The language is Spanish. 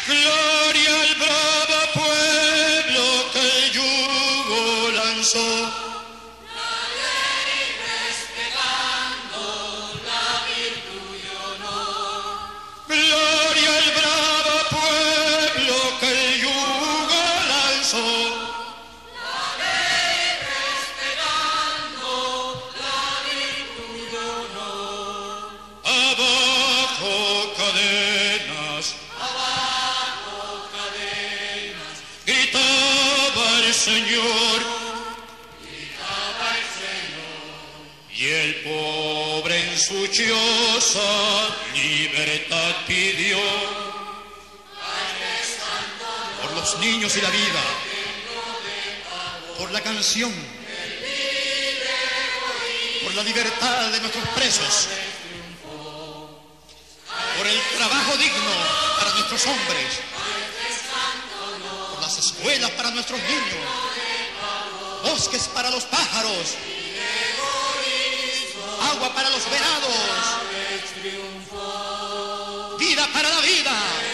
Gloria al bravo pueblo que el yugo lanzó. La ley respetando la virtud y honor. Gloria al bravo pueblo que el yugo lanzó. La ley respetando la virtud y honor. Abajo cadenas, Abajo cadenas, gritaba el Señor, gritaba el Señor. y el pobre en su choza libertad pidió. Por los niños y la vida, por la canción, por la libertad de nuestros presos, por el trabajo digno para nuestros hombres, por las escuelas para nuestros niños, bosques para los pájaros, agua para los venados, vida para la vida.